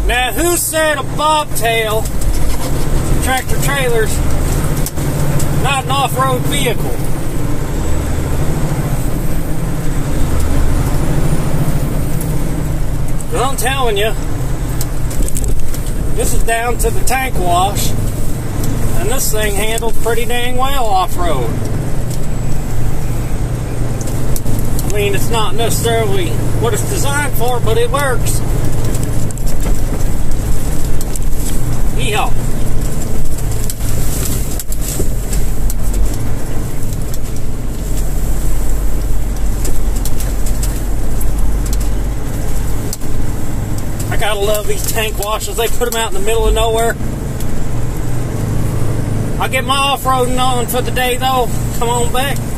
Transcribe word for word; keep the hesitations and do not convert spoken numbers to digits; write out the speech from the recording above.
Now, who said a bobtail tractor trailer's not an off-road vehicle? Well, I'm telling you, this is down to the tank wash, and this thing handles pretty dang well off-road. I mean, it's not necessarily what it's designed for, but it works. Yeehaw. I gotta love these tank washes. They put them out in the middle of nowhere. I'll get my off-roading on for the day, though. Come on back.